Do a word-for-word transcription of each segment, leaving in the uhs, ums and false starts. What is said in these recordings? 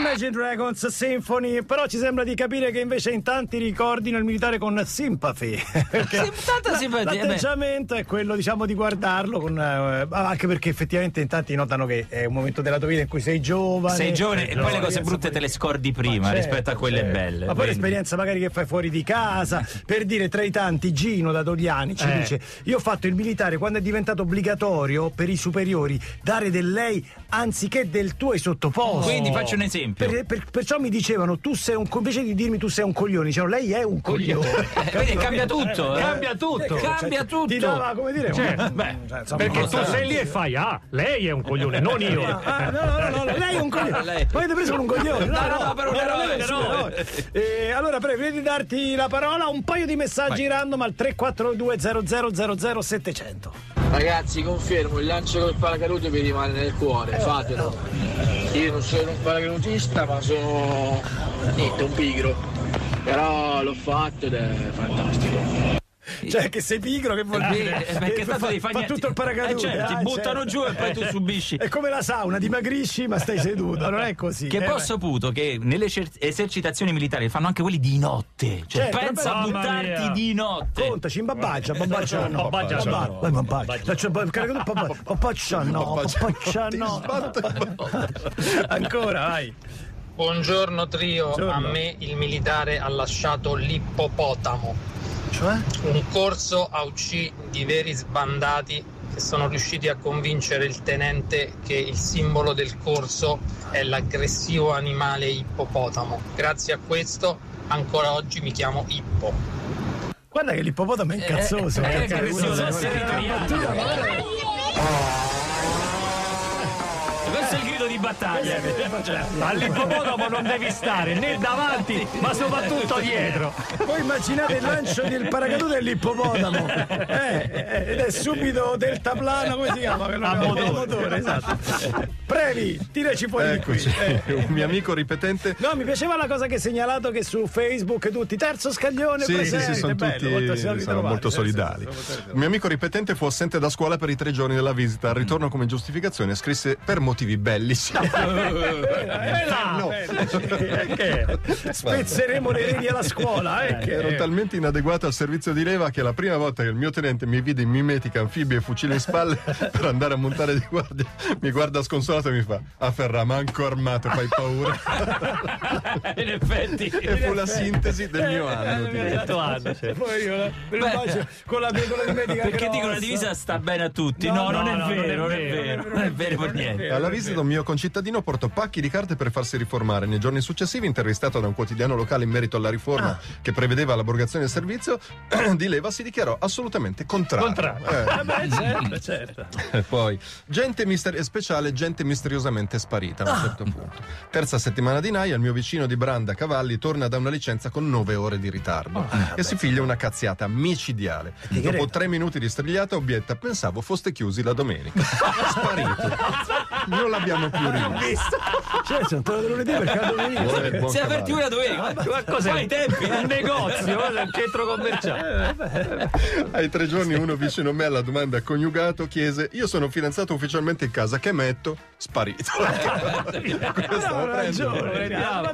Imagine Dragons Symphony, però ci sembra di capire che invece in tanti ricordino il militare con sympathy. Tanta simpatia. L'atteggiamento è quello, diciamo, di guardarlo con, eh, anche perché effettivamente in tanti notano che è un momento della tua vita in cui sei giovane. Sei giovane e poi le cose brutte te le scordi prima, certo, rispetto a quelle certo. belle. Ma poi quindi... l'esperienza magari che fai fuori di casa, per dire, tra i tanti, Gino da Doriani ci eh. dice: io ho fatto il militare quando è diventato obbligatorio per i superiori dare del lei anziché del tuo ai sottoposti. Quindi faccio un esempio. Per, per, perciò mi dicevano tu sei un, invece di dirmi tu sei un coglione, dicevano lei è un coglione. Quindi cambia tutto, eh. cambia tutto, eh, cambia cioè, tutto. Ti dava, come dire, cioè, una... beh, cioè, insomma, perché tu sei lì e fai ah, lei è un coglione, non io. Ah, no, no, no, no, lei è un coglione. Lei... Poi avete preso un coglione. No, no, no, per un eroe, eroe. Eh, allora prego, prima di darti la parola, un paio di messaggi Vai. random al tre quattro due zero zero zero zero settecento. Ragazzi, confermo, il lancio col paracadute mi rimane nel cuore, fatelo. Io non sono un paracadutista, ma sono niente, un pigro. Però l'ho fatto ed è fantastico. Cioè che sei pigro, che vuol dire? Eh, perché tanto fa, fa, fa tutto il paracadute, eh, certo, ti ah, buttano certo. giù e poi tu subisci. È come la sauna, dimagrisci ma stai seduto, non è così. Che eh, poi ho saputo che nelle esercitazioni militari fanno anche quelli di notte. Cioè certo, pensa a buttarti mia. di notte. Contaci, in babaggia, babaggia no. Babaggia no. Babaggia no. Babaggia no. Babaggia no. Ancora, vai. Buongiorno trio, Buongiorno. A me il militare ha lasciato l'ippopotamo. Cioè? Un corso a U C di veri sbandati che sono riusciti a convincere il tenente che il simbolo del corso è l'aggressivo animale ippopotamo. Grazie a questo ancora oggi mi chiamo Ippo. Guarda che l'ippopotamo è incazzoso. Eh, eh, eh, aggressivo eh, territoriale. Questo è il grido di battaglia. All'ippopotamo non devi stare né davanti ma soprattutto dietro. Poi immaginate il lancio del paracadute dell'ippopotamo, eh, eh, ed è subito deltaplano, come si chiama? A motore. motore, esatto. Previ, tiraci fuori di qui. Eh. Un mio amico ripetente. No, mi piaceva la cosa che hai segnalato, che su Facebook tutti terzo scaglione sì, presente, sì, sì, sono bello, tutti molto, sono ritrovati, molto solidali. Un mio amico ripetente fu assente da scuola per i tre giorni della visita. Al ritorno, come giustificazione, scrisse per motivi bellici. Eh, no. Che? Spezzeremo le reni alla scuola, eh, che... Ero talmente inadeguato al servizio di leva che la prima volta che il mio tenente mi vide in mimetica, anfibia e fucile in spalle per andare a montare di guardia, mi guarda sconsolato e mi fa: a Ferra, ma anco armato, fai paura. In effetti. E fu la sintesi del mio anno. Detto anno, cioè. Poi io la, Beh, con la con la mimetica perché grossa. dicono la divisa sta bene a tutti. No, No, non, no, è no, vero, non è vero, non è vero per niente. Alla visita un mio concittadino portò pacchi di carte per farsi riformare. Nei giorni successivi, intervistato da un quotidiano locale in merito alla riforma ah. che prevedeva l'abrogazione del servizio di leva, si dichiarò assolutamente contrario. Contrario. Eh. Eh beh, certo, certo. E poi gente mister- speciale, gente misteriosamente sparita a un certo punto. Terza settimana di Naia, il mio vicino di Branda Cavalli torna da una licenza con nove ore di ritardo oh, e beh, si piglia una cazziata micidiale. Dopo tre minuti di strigliata obietta: pensavo foste chiusi la domenica. Sparito. Non l'abbiamo più rivisto. Cioè, sono tornato lunedì perché la domenica. Si è aperti una domenica. Ma cos'è? I tempi? Un negozio, un centro commerciale. Ai tre giorni uno vicino a me alla domanda coniugato chiese: io sono fidanzato ufficialmente in casa, che metto? Sparito. Aveva ragione,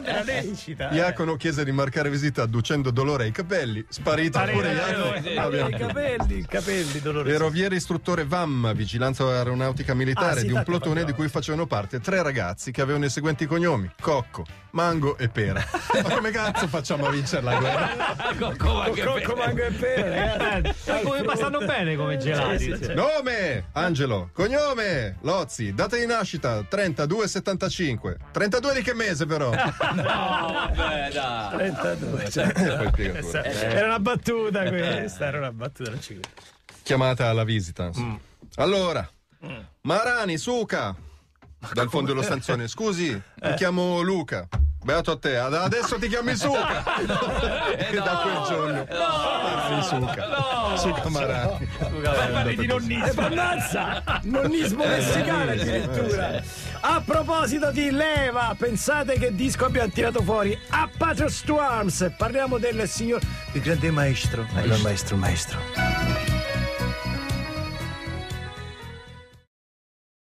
Iacono chiese di marcare visita adducendo dolore ai capelli. Sparito pure Iacono. I capelli, i capelli dolorosi. Ero viere istruttore V A M, vigilanza aeronautica militare, Ah, sì, di un tanto plotone di facciamo. cui facevano parte tre ragazzi che avevano i seguenti cognomi: Cocco, Mango e Pera. Ma come cazzo facciamo a vincere la guerra? Cocco, mango e Cocco, mango e pere. Eh, come passano bene come gelati. Sì, sì. Nome Angelo, cognome Lozzi, data di nascita trentadue settantacinque. trentadue di che mese però? No, vabbè, dai. trentadue, cioè, Poi spiega pure. era una battuta questa, era una battuta, non ci credo. Chiamata alla visita. Mm. Allora, mm. Marani, Suca, dal fondo dello stanzone. Scusi, mi chiamo Luca. Beato a te, ad- adesso ti chiami Suca. E da quel giorno Marani, Suca. Suca Marani. Parli di nonnismo. Ammazza! Nonnismo messicano addirittura. A proposito di leva, pensate che disco abbiamo tirato fuori? A Patriot to Arms. Parliamo del signor, il grande maestro, il maestro maestro